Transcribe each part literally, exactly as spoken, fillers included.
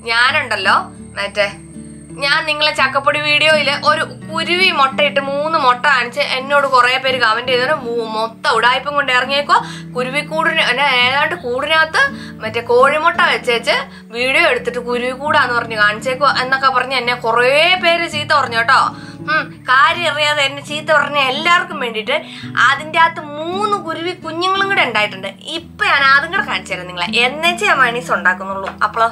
ഞാനുണ്ടല്ലോ മറ്റേ ഞാൻ നിങ്ങളെ ചക്കപ്പൊടി വീഡിയോയില് ഒരു കുരുവി മുട്ടയിട്ട് മൂന്ന് മുട്ട കാണിച്ച് എന്നോട് കുറെ പേര് കമന്റ് ചെയ്തോ മൊത്തം ഉടായ്പം കൊണ്ട് ഇറങ്ങിയേക്കോ കുരുവിക്കൂടിന് ഏതാണ്ട് കൂടിനകത്ത് മറ്റേ കോഴിമുട്ട വെച്ചേച്ച് വീഡിയോ എടുത്തിട്ട് കുരുവിക്കൂടാന്ന് പറഞ്ഞ് കാണിച്ചേക്കോ എന്നൊക്കെ പറഞ്ഞ് എന്നെ കുറെ പേര് ചീത്ത പറഞ്ഞു കേട്ടോ. ഉം കാര്യം അറിയാതെ എന്നെ ചീത്ത പറഞ്ഞ എല്ലാവർക്കും വേണ്ടിയിട്ട് അതിൻ്റെ അകത്ത് മൂന്ന് കുരുവി കുഞ്ഞുങ്ങളും കൂടെ ഉണ്ടായിട്ടുണ്ട്. ഇപ്പൊ ഞാൻ അതും കൂടെ കാണിച്ചു തരാം നിങ്ങളെ എന്നേച്ച് ഞാൻ മയണീസ് ഉണ്ടാക്കുന്നുള്ളൂ. അപ്പളോ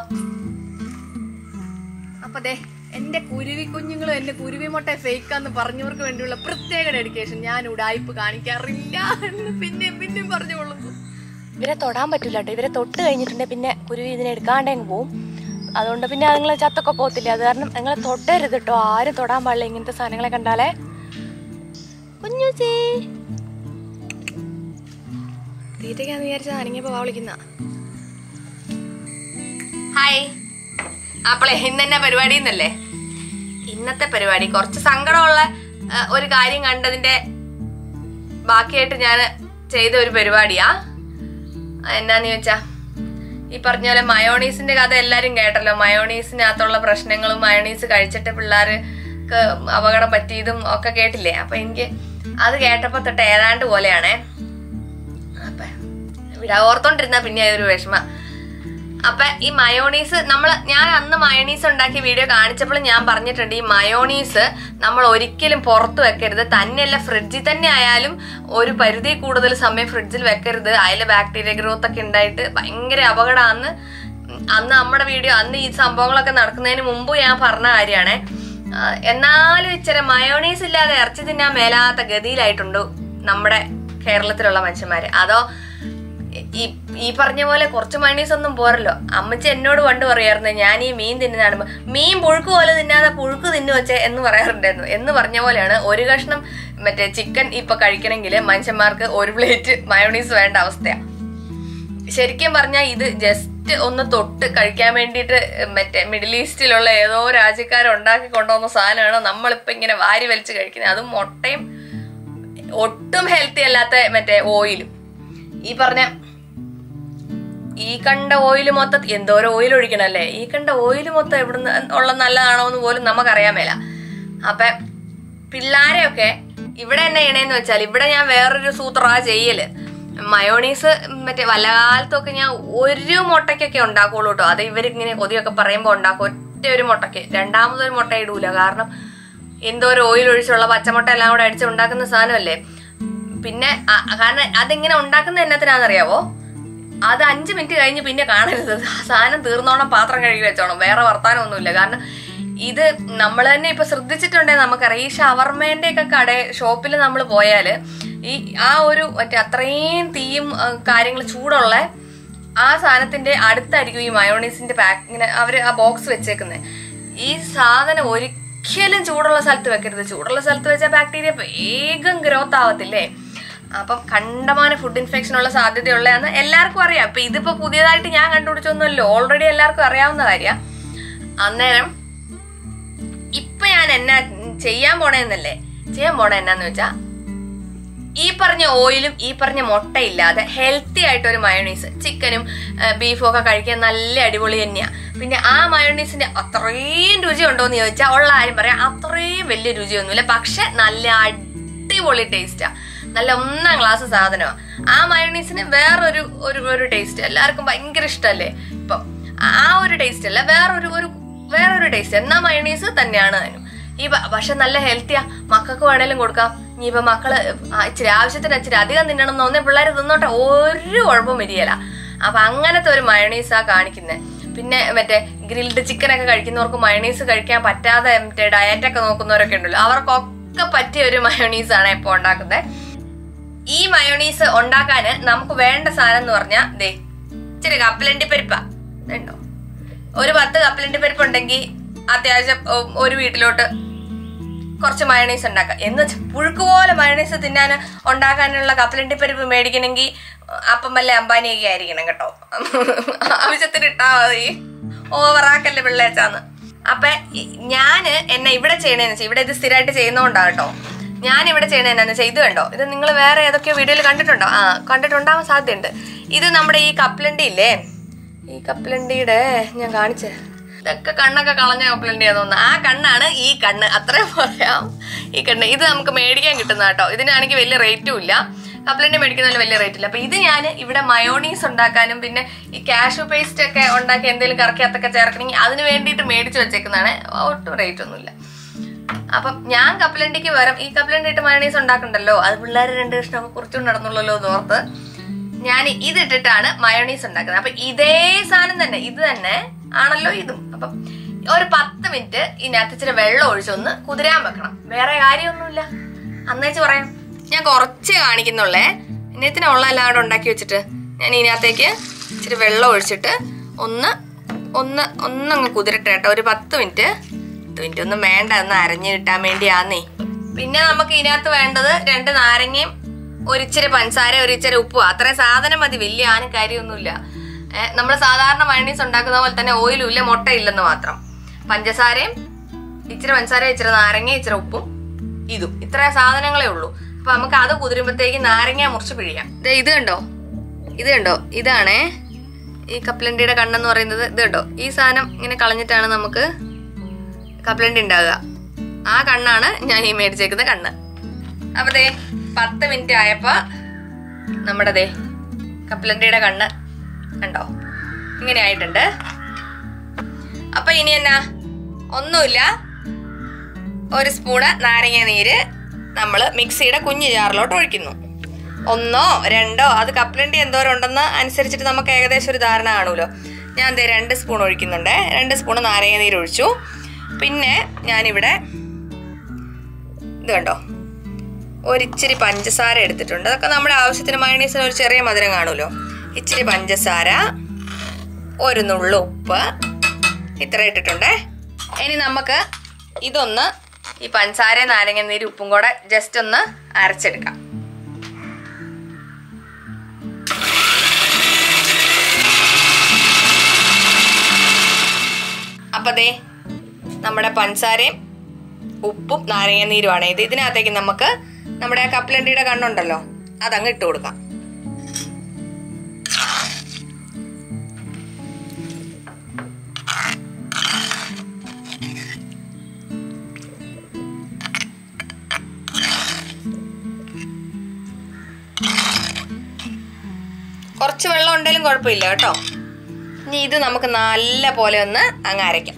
അപ്പൊ ദേ എന്റെ കുരുവി കുഞ്ഞുങ്ങളും എന്റെ കുരുവി മുട്ട ഫേക്കാന്ന് പറഞ്ഞവർക്ക് വേണ്ടിയുള്ള പ്രത്യേക ഡെഡിക്കേഷൻ. ഞാൻ ഉടായ്പ് കാണിക്കാറില്ല എന്ന് പിന്നെയും പിന്നെയും പറഞ്ഞുകൊള്ളുന്നു. ഇവരെ തൊടാൻ പറ്റില്ല കേട്ടോ. ഇവരെ തൊട്ട് കഴിഞ്ഞിട്ടുണ്ടെങ്കിൽ പിന്നെ കുരുവി ഇതിനെ എടുക്കാണ്ടെങ്കിൽ പോവും. അതുകൊണ്ട് പിന്നെ നിങ്ങളെ ചത്തൊക്കെ പോകത്തില്ല. അത് കാരണം നിങ്ങളെ തൊട്ടരുത് കേട്ടോ. ആരും തൊടാൻ പാടില്ല ഇങ്ങനത്തെ സാധനങ്ങളെ കണ്ടാലേ. കുഞ്ഞുച്ചി തീറ്റയ്ക്കാന്ന് വിചാരിച്ചാ അനങ്ങിയപ്പോ വാ വിളിക്കുന്ന. ഹായ്. അപ്പളെ ഇന്നെന്നെ പരിപാടി എന്നല്ലേ. ഇന്നത്തെ പരിപാടി കുറച്ച് സങ്കടമുള്ള ഒരു കാര്യം കണ്ടതിന്റെ ബാക്കിയായിട്ട് ഞാൻ ചെയ്ത ഒരു പരിപാടിയാ. എന്നാന്ന് ചോദിച്ചാ ഈ പറഞ്ഞ പോലെ മയോണീസിന്റെ കഥ എല്ലാരും കേട്ടല്ലോ. മയോണീസിനകത്തുള്ള പ്രശ്നങ്ങളും മയോണീസ് കഴിച്ചിട്ട് പിള്ളേർക്ക് അപകടം പറ്റിയതും ഒക്കെ കേട്ടില്ലേ. അപ്പൊ എനിക്ക് അത് കേട്ടപ്പോ തൊട്ട് ഏതാണ്ട് പോലെയാണേ. അപ്പൊ ഇവിടെ ഓർത്തോണ്ടിരുന്ന പിന്നെ ഒരു വിഷമ. അപ്പൊ ഈ മയോണീസ് നമ്മള് ഞാൻ അന്ന് മയോണീസ് ഉണ്ടാക്കിയ വീഡിയോ കാണിച്ചപ്പോൾ ഞാൻ പറഞ്ഞിട്ടുണ്ട് ഈ മയോണീസ് നമ്മൾ ഒരിക്കലും പുറത്ത് വെക്കരുത്. തന്നെയല്ല ഫ്രിഡ്ജിൽ തന്നെ ആയാലും ഒരു പരിധി കൂടുതൽ സമയം ഫ്രിഡ്ജിൽ വെക്കരുത്. അതിൽ ബാക്ടീരിയ ഗ്രോത്ത് ഒക്കെ ഉണ്ടായിട്ട് ഭയങ്കര അപകടമാണെന്ന് അന്ന് നമ്മുടെ വീഡിയോ അന്ന് ഈ സംഭവങ്ങളൊക്കെ നടക്കുന്നതിന് മുമ്പ് ഞാൻ പറഞ്ഞ കാര്യമാണ്. എന്നാലും ഇച്ചിരി മയോണീസ് ഇല്ലാതെ ഇറച്ചി തിന്നാൻ മേലാത്ത ഗതിയിലായിട്ടുണ്ട് നമ്മുടെ കേരളത്തിലുള്ള മനുഷ്യന്മാര്. അതോ ഈ ഈ പറഞ്ഞ പോലെ കുറച്ച് മയോണീസ് ഒന്നും പോരല്ലോ. അമ്മച്ചി എന്നോട് പണ്ട് പറയാറുണ്ട് ഞാൻ ഈ മീൻ തിന്നുന്നതാണ് മീൻ പുഴുക്ക് പോലെ തിന്നാതെ പുഴുക്ക് തിന്നു വെച്ചേ എന്ന് പറയാറുണ്ടായിരുന്നു. എന്ന് പറഞ്ഞ പോലെയാണ് ഒരു കഷ്ണം മറ്റേ ചിക്കൻ ഇപ്പൊ കഴിക്കണമെങ്കിൽ മനുഷ്യന്മാർക്ക് ഒരു പ്ലേറ്റ് മയോണീസ് വേണ്ട അവസ്ഥയാണ്. ശരിക്കും പറഞ്ഞാൽ ഇത് ജസ്റ്റ് ഒന്ന് തൊട്ട് കഴിക്കാൻ വേണ്ടിയിട്ട് മറ്റേ മിഡിൽ ഈസ്റ്റിലുള്ള ഏതോ രാജ്യക്കാരുണ്ടാക്കി കൊണ്ടുവന്ന സാധനമാണ് നമ്മളിപ്പോ ഇങ്ങനെ വാരി വലിച്ച് കഴിക്കുന്നത്. അതും മുട്ടയും ഒട്ടും ഹെൽത്തി അല്ലാത്ത മറ്റേ ഓയിലും. ഈ പറഞ്ഞ ഈ കണ്ട ഓയിൽ മൊത്തം എന്തോരം ഓയിൽ ഒഴിക്കണല്ലേ. ഈ കണ്ട ഓയിൽ മൊത്തം എവിടുന്ന് ഉള്ള നല്ലതാണോ എന്ന് പോലും നമുക്കറിയാൻ മേല. അപ്പൊ പിള്ളാരെയൊക്കെ ഇവിടെ എന്നെ ചെയ്യണേന്ന് വെച്ചാൽ ഇവിടെ ഞാൻ വേറൊരു സൂത്രമാ ചെയ്യല്. മയോണീസ് മറ്റേ വല്ല കാലത്തൊക്കെ ഞാൻ ഒരു മുട്ടയ്ക്കൊക്കെ ഉണ്ടാക്കുള്ളൂ കേട്ടോ. അത് ഇവരിങ്ങനെ കൊതിയൊക്കെ പറയുമ്പോൾ ഉണ്ടാക്കും. ഒറ്റ ഒരു മുട്ടയ്ക്ക് രണ്ടാമതൊരു മുട്ട ഇടൂല. കാരണം എന്തോരം ഓയിൽ ഒഴിച്ചുള്ള പച്ചമുട്ട എല്ലാം കൂടെ അടിച്ച് ഉണ്ടാക്കുന്ന സാധനമല്ലേ. പിന്നെ കാരണം അതെങ്ങനെ ഉണ്ടാക്കുന്ന എന്നത്തിനാണെന്നറിയാവോ, അത് അഞ്ച് മിനിറ്റ് കഴിഞ്ഞ് പിന്നെ കാണരുത്. സാധനം തീർന്നോണം പാത്രം കഴുകി വെച്ചോണം. വേറെ വർത്താനമൊന്നുമില്ല. കാരണം ഇത് നമ്മൾ തന്നെ ഇപ്പൊ ശ്രദ്ധിച്ചിട്ടുണ്ടെങ്കിൽ നമുക്കറിയാം. ഈ ഷവർമേന്റെ ഒക്കെ കട ഷോപ്പിൽ നമ്മൾ പോയാല് ഈ ആ ഒരു മറ്റേ അത്രയും തീയും കാര്യങ്ങൾ ചൂടുള്ള ആ സാധനത്തിന്റെ അടുത്തായിരിക്കും ഈ മയോണീസിന്റെ പാക്ക് ഇങ്ങനെ അവര് ആ ബോക്സ് വെച്ചേക്കുന്നത്. ഈ സാധനം ഒരിക്കലും ചൂടുള്ള സ്ഥലത്ത് വെക്കരുത്. ചൂടുള്ള സ്ഥലത്ത് വെച്ചാൽ ബാക്ടീരിയ വേഗം ഗ്രോത്ത് ആവത്തില്ലേ. അപ്പം കണ്ടമാന ഫുഡ് ഇൻഫെക്ഷൻ ഉള്ള സാധ്യതയുള്ളതെന്ന് എല്ലാവർക്കും അറിയാം. ഇപ്പൊ ഇതിപ്പോ പുതിയതായിട്ട് ഞാൻ കണ്ടുപിടിച്ചൊന്നുമല്ലോ, ഓൾറെഡി എല്ലാവർക്കും അറിയാവുന്ന കാര്യം. അന്നേരം ഇപ്പൊ ഞാൻ എന്നാ ചെയ്യാൻ പോണേന്നല്ലേ ചെയ്യാൻ പോണേ എന്നാന്ന് വെച്ചാ ഈ പറഞ്ഞ ഓയിലും ഈ പറഞ്ഞ മുട്ടയില്ലാതെ ഹെൽത്തി ആയിട്ടൊരു മയോണീസ് ചിക്കനും ബീഫും ഒക്കെ കഴിക്കാൻ നല്ല അടിപൊളി തന്നെയാ. പിന്നെ ആ മയോണീസിന്റെ അത്രയും രുചി ഉണ്ടോന്ന് ചോദിച്ചാൽ ഉള്ള ആരും പറയാം അത്രയും വലിയ രുചിയൊന്നുമില്ല. പക്ഷെ നല്ല അടിപൊളി ടേസ്റ്റാ. നല്ല ഒന്നാം ക്ലാസ് സാധനമാണ്. ആ മയോണീസിന് വേറൊരു ഒരു ഒരു ടേസ്റ്റ് എല്ലാവർക്കും ഭയങ്കര ഇഷ്ടമല്ലേ. ഇപ്പം ആ ഒരു ടേസ്റ്റ് അല്ല വേറൊരു ഒരു വേറൊരു ടേസ്റ്റ്. എന്നാ മയോണീസ് തന്നെയാണ് അതിനും. ഈ പക്ഷെ നല്ല ഹെൽത്തിയാ. മക്കൾക്ക് വേണേലും കൊടുക്കാം. ഇനിയിപ്പൊ മക്കള് ഇച്ചിരി ആവശ്യത്തിന് ഇച്ചിരി അധികം തിന്നണം എന്ന് തോന്നിയ പിള്ളേർ തിന്നോട്ടെ, ഒരു കുഴപ്പം വരികയില്ല. അപ്പൊ അങ്ങനത്തെ ഒരു മയോണീസാ കാണിക്കുന്നത്. പിന്നെ മറ്റേ ഗ്രിൽഡ് ചിക്കനൊക്കെ കഴിക്കുന്നവർക്ക് മയോണീസ് കഴിക്കാൻ പറ്റാതെ മറ്റേ ഡയറ്റൊക്കെ നോക്കുന്നവരൊക്കെ ഉണ്ടല്ലോ, അവർക്കൊക്കെ പറ്റിയ ഒരു മയോണീസാണ് ഇപ്പൊ ഉണ്ടാക്കുന്നത്. ഈ മയോണീസ് ഉണ്ടാക്കാന് നമുക്ക് വേണ്ട സാധനം എന്ന് പറഞ്ഞാൽ ദേ ഇച്ചിരി കപ്പലണ്ടി പരിപ്പാ. ഇതുണ്ടോ, ഒരു പത്ത് കപ്പലണ്ടി പരിപ്പ് ഉണ്ടെങ്കിൽ അത്യാവശ്യം ഒരു വീട്ടിലോട്ട് കുറച്ച് മയോണീസ് ഉണ്ടാക്കാം. എന്ന് വെച്ചാൽ പുഴുക്ക് പോലെ മയോണീസ് തിന്നാൻ ഉണ്ടാക്കാനുള്ള കപ്പലണ്ടി പരിപ്പ് മേടിക്കണമെങ്കിൽ അപ്പം വല്ല അമ്പാനിയൊക്കെ ആയിരിക്കണം കേട്ടോ. ആവശ്യത്തിന് ഇട്ടാ മതി, ഓവറാക്കല്ലേ പിള്ളേച്ചാന്ന്. അപ്പൊ ഞാന് എന്നെ ഇവിടെ ചെയ്യണേന്ന് വെച്ചാൽ ഇവിടെ ഇത് സ്ഥിരമായിട്ട് ചെയ്യുന്നോണ്ടാ കേട്ടോ. ഞാൻ ഇവിടെ ചെയ്യണ എന്നാന്ന് വെച്ചാൽ ഇത് കണ്ടോ, ഇത് നിങ്ങൾ വേറെ ഏതൊക്കെയോ വീഡിയോയിൽ കണ്ടിട്ടുണ്ടോ? ആ കണ്ടിട്ടുണ്ടാവാൻ സാധ്യതയുണ്ട്. ഇത് നമ്മുടെ ഈ കപ്പലണ്ടി ഇല്ലേ, ഈ കപ്പലണ്ടിയുടെ ഞാൻ കാണിച്ചേ ഇതൊക്കെ കണ്ണൊക്കെ കളഞ്ഞ കപ്പലണ്ടിയാന്ന് തോന്നുന്നു. ആ കണ്ണാണ് ഈ കണ്ണ്, അത്രയും പറയാം. ഈ കണ്ണ് ഇത് നമുക്ക് മേടിക്കാൻ കിട്ടുന്ന കേട്ടോ. ഇതിനാണെങ്കിൽ വലിയ റേറ്റും ഇല്ല. കപ്പലണ്ടി മേടിക്കുന്നതിൽ വലിയ റേറ്റ് ഇല്ല. അപ്പൊ ഇത് ഞാൻ ഇവിടെ മയോണീസ് ഉണ്ടാക്കാനും പിന്നെ ഈ കാഷ്യൂ പേസ്റ്റ് ഒക്കെ ഉണ്ടാക്കി എന്തെങ്കിലും കറക്കകത്തൊക്കെ ചേർക്കണമെങ്കിൽ അതിന് വേണ്ടിയിട്ട് മേടിച്ച് വെച്ചേക്കുന്നതാണ്. ഒട്ടും റേറ്റ് ഒന്നുമില്ല. അപ്പം ഞാൻ കപ്പലണ്ടിക്ക് പകരം ഈ കപ്പലണ്ടി ഇട്ട് മയോണീസ് ഉണ്ടാക്കണ്ടല്ലോ, അത് പിള്ളേർ രണ്ട് കഷ്ണമൊക്കെ കുറച്ചുകൊണ്ട് നടന്നുള്ളല്ലോ എന്ന് ഓർത്ത് ഞാൻ ഇതിട്ടിട്ടാണ് മയോണീസ് ഉണ്ടാക്കുന്നത്. അപ്പൊ ഇതേ സാധനം തന്നെ, ഇത് തന്നെ ആണല്ലോ ഇതും. അപ്പം ഒരു പത്ത് മിനിറ്റ് ഇതിനകത്ത് ഇച്ചിരി വെള്ളം ഒഴിച്ചൊന്ന് കുതിരാൻ വെക്കണം. വേറെ കാര്യമൊന്നുമില്ല, അന്നേച്ച് പറയാം. ഞാൻ കുറച്ച് കാണിക്കുന്നുള്ളേ, ഇന്നത്തിനുള്ള എല്ലാവരും ഉണ്ടാക്കി വെച്ചിട്ട് ഞാൻ ഇതിനകത്തേക്ക് ഇച്ചിരി വെള്ളം ഒഴിച്ചിട്ട് ഒന്ന് ഒന്ന് ഒന്നങ്ങ് കുതിരട്ടെ കേട്ടോ. ഒരു പത്ത് മിനിറ്റ് പത്ത് മിനിറ്റ് ഒന്നും വേണ്ട, ഒന്ന് അരഞ്ഞ് കിട്ടാൻ വേണ്ടിയാന്നേ. പിന്നെ നമുക്ക് ഇതിനകത്ത് വേണ്ടത് രണ്ട് നാരങ്ങയും ഒരിച്ചിരി പഞ്ചസാര ഒരിച്ചിരി ഉപ്പും, അത്രയും സാധനം മതി. വലിയ ആനും കാര്യമൊന്നുമില്ല. ഏഹ് നമ്മൾ സാധാരണ മയോണീസ് ഉണ്ടാക്കുന്ന പോലെ തന്നെ ഓയിലും ഇല്ല, മുട്ടയില്ലെന്ന് മാത്രം. പഞ്ചസാരയും ഇച്ചിരി പഞ്ചസാര ഇച്ചിരി നാരങ്ങ ഇച്ചിരി ഉപ്പും ഇതും, ഇത്ര സാധനങ്ങളേ ഉള്ളൂ. അപ്പൊ നമുക്ക് അത് കുതിരുമ്പോഴത്തേക്ക് നാരങ്ങ മുറിച്ച് പിഴിയാം. ഇത് കണ്ടോ, ഇത് കണ്ടോ, ഇതാണേ ഈ കപ്പലണ്ടിയുടെ കണ്ണെന്ന് പറയുന്നത്. ഇത് കണ്ടോ, ഈ സാധനം ഇങ്ങനെ കളഞ്ഞിട്ടാണ് നമുക്ക് കപ്പലണ്ടി ഉണ്ടാകുക. ആ കണ്ണാണ് ഞാൻ ഈ മേടിച്ചേക്കുന്ന കണ്ണ്. അപ്പൊ ദേ പത്ത് മിനിറ്റ് ആയപ്പോ നമ്മുടെ ദേ കപ്പലണ്ടിയുടെ കണ്ണ് കണ്ടോ ഇങ്ങനെ ആയിട്ടുണ്ട്. അപ്പൊ ഇനി എന്നാ ഒന്നുമില്ല, ഒരു സ്പൂണ് നാരങ്ങ നീര് നമ്മൾ മിക്സിയുടെ കുഞ്ഞു ജാറിലോട്ട് ഒഴിക്കുന്നു. ഒന്നോ രണ്ടോ, അത് കപ്പലണ്ടി എന്തോരം ഉണ്ടെന്ന് അനുസരിച്ചിട്ട് നമുക്ക് ഏകദേശം ഒരു ധാരണ കാണുമല്ലോ. ഞാൻ ദേ രണ്ട് സ്പൂൺ ഒഴിക്കുന്നുണ്ട്. രണ്ട് സ്പൂണ് നാരങ്ങ നീര് ഒഴിച്ചു. പിന്നെ ഞാനിവിടെ ഇത് കണ്ടോ ഒരിച്ചിരി പഞ്ചസാര എടുത്തിട്ടുണ്ട്. അതൊക്കെ നമ്മുടെ ആവശ്യത്തിന് മയോണീസിന് ഒരു ചെറിയ മധുരം കാണുമല്ലോ. ഇച്ചിരി പഞ്ചസാര, ഒരു നുള്ളു ഉപ്പ്, ഇത്ര ഇട്ടിട്ടുണ്ടേ. ഇനി നമുക്ക് ഇതൊന്ന് ഈ പഞ്ചസാര നാരങ്ങ നീര് ഉപ്പും കൂടെ ജസ്റ്റ് ഒന്ന് അരച്ചെടുക്കാം. അപ്പൊ ദേ നമ്മുടെ പഞ്ചസാരയും ഉപ്പും നാരങ്ങ നീരുമാണ് ഇത്. ഇതിനകത്തേക്ക് നമുക്ക് നമ്മുടെ ആ കപ്പലണ്ടിയുടെ കണ്ണുണ്ടല്ലോ അതങ്ങ് ഇട്ട് കൊടുക്കാം. കുറച്ച് വെള്ളം ഉണ്ടെങ്കിലും കുഴപ്പമില്ല കേട്ടോ. ഇനി ഇത് നമുക്ക് നല്ല പോലെ ഒന്ന് അങ്ങ് അരയ്ക്കാം.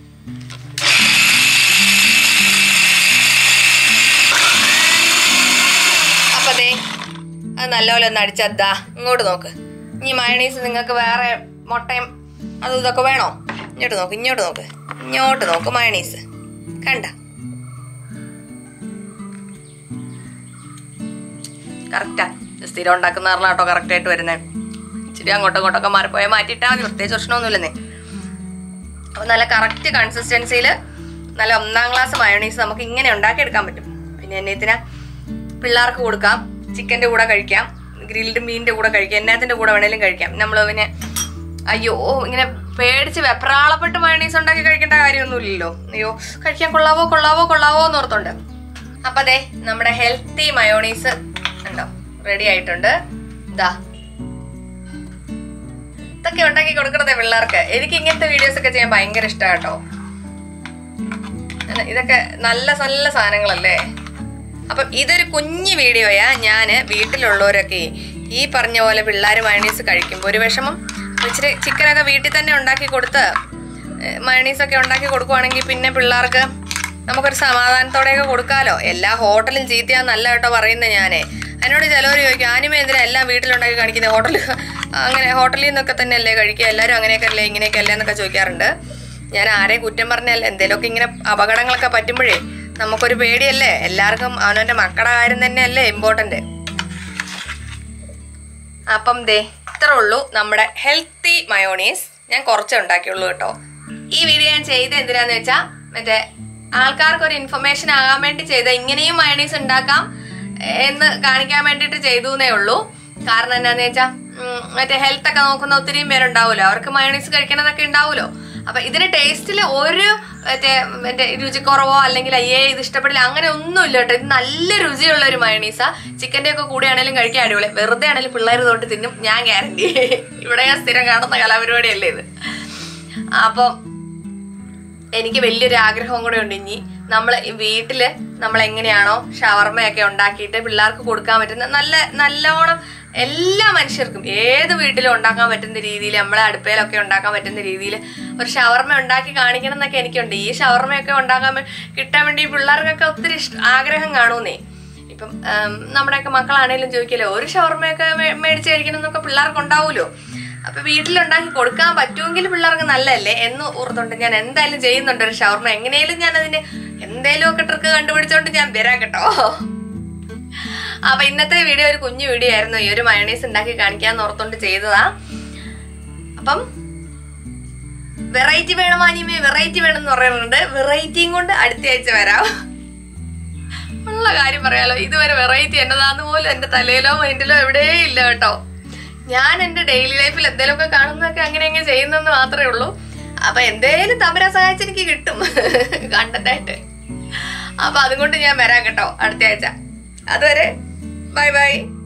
അപ്പൊ ദേ അത് നല്ലപോലെ ഒന്ന് അടിച്ചതാ ഇങ്ങോട്ട് നോക്ക്. ഇനി മയോണീസ് നിങ്ങൾക്ക് വേറെ മുട്ടയും അതും ഇതൊക്കെ വേണോ? ഇങ്ങോട്ട് നോക്ക്, ഇങ്ങോട്ട് നോക്ക്, ഇങ്ങോട്ട് നോക്ക്. മയോണീസ് കണ്ട കറക്റ്റാ. സ്ഥിരം ഉണ്ടാക്കുന്ന പറഞ്ഞാൽ കേട്ടോ കറക്റ്റ് ആയിട്ട് വരുന്നേ. ഇച്ചിരി അങ്ങോട്ടും ഇങ്ങോട്ടൊക്കെ മാറിപ്പോയാൽ മാറ്റിയിട്ടാൽ മതി, പ്രത്യേകിച്ച് പ്രശ്നമൊന്നുമില്ലെന്നേ. അപ്പൊ നല്ല കറക്റ്റ് കൺസിസ്റ്റൻസിയിൽ നല്ല ഒന്നാം ക്ലാസ് മയോണീസ് നമുക്ക് ഇങ്ങനെ ഉണ്ടാക്കിയെടുക്കാൻ പറ്റും. പിന്നെ എന്നത്തിനാ പിള്ളേർക്ക് കൊടുക്കാം, ചിക്കൻ്റെ കൂടെ കഴിക്കാം, ഗ്രിൽഡ് മീനിന്റെ കൂടെ കഴിക്കാം, എന്നത്തിന്റെ കൂടെ വേണേലും കഴിക്കാം. നമ്മൾ പിന്നെ അയ്യോ ഇങ്ങനെ പേടിച്ച് വെപ്രാളപ്പെട്ട് മയോണീസ് ഉണ്ടാക്കി കഴിക്കേണ്ട കാര്യമൊന്നുമില്ലല്ലോ. അയ്യോ കഴിക്കാൻ കൊള്ളാവോ കൊള്ളാവോ കൊള്ളാവോ എന്ന് ഓർത്തുണ്ട്. അപ്പൊ അതെ നമ്മുടെ ഹെൽത്തി മയോണീസ് ഉണ്ടോ റെഡി ആയിട്ടുണ്ട്. ഇതാ ഇതൊക്കെ ഉണ്ടാക്കി കൊടുക്കണതേ പിള്ളേർക്ക്. എനിക്ക് ഇങ്ങനത്തെ വീഡിയോസ് ഒക്കെ ചെയ്യാൻ ഭയങ്കര ഇഷ്ടമാണ് കേട്ടോ. ഇതൊക്കെ നല്ല നല്ല സാധനങ്ങളല്ലേ. അപ്പം ഇതൊരു കുഞ്ഞു വീഡിയോയാ. ഞാന് വീട്ടിലുള്ളവരൊക്കെ ഈ പറഞ്ഞ പോലെ പിള്ളേർ മയോണീസ് കഴിക്കുമ്പോൾ ഒരു വിഷമം ഇച്ചിരി ചിക്കനൊക്കെ വീട്ടിൽ തന്നെ ഉണ്ടാക്കി കൊടുത്ത് മയോണീസൊക്കെ ഉണ്ടാക്കി കൊടുക്കുവാണെങ്കിൽ പിന്നെ പിള്ളേർക്ക് നമുക്കൊരു സമാധാനത്തോടെയൊക്കെ കൊടുക്കാമല്ലോ. എല്ലാ ഹോട്ടലും ചീത്തയാന്നല്ല കേട്ടോ പറയുന്നത് ഞാനേ. എന്നോട് ചിലവർ ചോദിക്കും ആനിമ എന്തിനാ എല്ലാം വീട്ടിലുണ്ടാക്കി കാണിക്കുന്നത്, ഹോട്ടൽ അങ്ങനെ ഹോട്ടലിൽ നിന്നൊക്കെ തന്നെയല്ലേ കഴിക്കുക, എല്ലാവരും അങ്ങനെയൊക്കെ അല്ലേ ഇങ്ങനെയൊക്കെ അല്ലേ എന്നൊക്കെ ചോദിക്കാറുണ്ട്. ഞാൻ ആരെയും കുറ്റം പറഞ്ഞല്ല, എന്തെങ്കിലുമൊക്കെ ഇങ്ങനെ അപകടങ്ങളൊക്കെ പറ്റുമ്പോഴേ നമുക്കൊരു പേടിയല്ലേ. എല്ലാവർക്കും അവനവൻ്റെ മക്കളുടെ കാര്യം തന്നെയല്ലേ ഇമ്പോർട്ടൻ്റ്. അപ്പം ദേ ഇത്ര ഉള്ളൂ നമ്മുടെ ഹെൽത്തി മയോണീസ്. ഞാൻ കുറച്ചേ ഉണ്ടാക്കിയുള്ളൂ കേട്ടോ. ഈ വീഡിയോ ഞാൻ ചെയ്ത് എന്തിനാന്ന് വെച്ചാൽ മറ്റേ ആൾക്കാർക്ക് ഒരു ഇൻഫർമേഷൻ ആകാൻ വേണ്ടി ചെയ്ത ഇങ്ങനെയും മയോണീസ് ഉണ്ടാക്കാം എന്ന് കാണിക്കാൻ വേണ്ടിയിട്ട് ചെയ്തു എന്നേ ഉള്ളൂ. കാരണം എന്താന്ന് വെച്ചാൽ മറ്റേ ഹെൽത്ത് ഒക്കെ നോക്കുന്ന ഒത്തിരിയും പേരുണ്ടാവുമല്ലോ, അവർക്ക് മയോണീസ് കഴിക്കണമെന്നൊക്കെ ഉണ്ടാവുമല്ലോ. അപ്പൊ ഇതിന്റെ ടേസ്റ്റിൽ ഒരു മറ്റേ മറ്റേ രുചിക്കുറവോ അല്ലെങ്കിൽ അയ്യേ ഇത് ഇഷ്ടപ്പെടില്ല അങ്ങനെ ഒന്നുമില്ല കേട്ടോ. ഇത് നല്ല രുചിയുള്ള ഒരു മയോണീസാ. ചിക്കൻ്റെ ഒക്കെ കൂടെ ആണെങ്കിലും കഴിക്കാൻ അടിപൊളി. വെറുതെ ആണെങ്കിലും പിള്ളേർ തൊട്ട് തിന്നും, ഞാൻ ഗ്യാരണ്ടി. ഇവിടെ ഞാൻ സ്ഥിരം കാണുന്ന കലാപരിപാടിയല്ലേ ഇത്. അപ്പം എനിക്ക് വലിയൊരു ആഗ്രഹവും കൂടെ ഉണ്ട്. ഇനി നമ്മൾ വീട്ടില് നമ്മൾ എങ്ങനെയാണോ ഷവർമയൊക്കെ ഉണ്ടാക്കിയിട്ട് പിള്ളേർക്ക് കൊടുക്കാൻ പറ്റുന്ന നല്ല നല്ലോണം എല്ലാ മനുഷ്യർക്കും ഏത് വീട്ടിലും ഉണ്ടാക്കാൻ പറ്റുന്ന രീതിയിൽ, നമ്മളെ അടുപ്പയിലൊക്കെ ഉണ്ടാക്കാൻ പറ്റുന്ന രീതിയിൽ ഒരു ഷവർമ ഉണ്ടാക്കി കാണിക്കണം എന്നൊക്കെ എനിക്കുണ്ട്. ഈ ഷവർമയൊക്കെ ഉണ്ടാക്കാൻ കിട്ടാൻ വേണ്ടി പിള്ളേർക്കൊക്കെ ഒത്തിരി ഇഷ്ട ആഗ്രഹം കാണൂന്നേ. ഇപ്പം നമ്മുടെയൊക്കെ മക്കളാണേലും ചോദിക്കല്ലോ ഒരു ഷവർമയൊക്കെ മേടിച്ച് കഴിക്കണം എന്നൊക്കെ പിള്ളേർക്ക് ഉണ്ടാവുമല്ലോ. അപ്പൊ വീട്ടിലുണ്ടാക്കി കൊടുക്കാൻ പറ്റുമെങ്കിൽ പിള്ളേർക്ക് നല്ലതല്ലേ എന്ന് ഓർത്തുകൊണ്ട് ഞാൻ എന്തായാലും ചെയ്യുന്നുണ്ട് ഒരു ഷവർമ. എങ്ങനെയാലും ഞാൻ അതിന് എന്തേലും ഒക്കെ ട്രിക്ക് കണ്ടുപിടിച്ചോണ്ട് ഞാൻ വരാം കേട്ടോ. അപ്പൊ ഇന്നത്തെ വീഡിയോ ഒരു കുഞ്ഞു വീഡിയോ ആയിരുന്നു. ഈ ഒരു മയോണൈസ് ഉണ്ടാക്കി കാണിക്കാന്ന് ഓർത്തോണ്ട് ചെയ്തതാ. അപ്പം വെറൈറ്റി വേണം ആനിമേ, വെറൈറ്റി വേണം എന്ന് പറയുന്നുണ്ട്. വെറൈറ്റിയും കൊണ്ട് അടുത്ത ആഴ്ച വരാം. ഉള്ള കാര്യം പറയാലോ, ഇതുവരെ വെറൈറ്റി എന്നതാന്ന് പോലും എന്റെ തലയിലോ മൈൻഡിലോ എവിടെയും ഇല്ല കേട്ടോ. ഞാൻ എന്റെ ഡെയിലി ലൈഫിൽ എന്തെങ്കിലുമൊക്കെ കാണുന്നതൊക്കെ അങ്ങനെ അങ്ങനെ ചെയ്യുന്നെന്ന് മാത്രമേ ഉള്ളൂ. അപ്പൊ എന്തേലും തമ്പുരാൻ സഹായിച്ച് എനിക്ക് കിട്ടും കണ്ടന്റായിട്ട്. അപ്പൊ അതുകൊണ്ട് ഞാൻ വരാം കേട്ടോ അടുത്ത ആഴ്ച. അതുവരെ ബൈ ബൈ.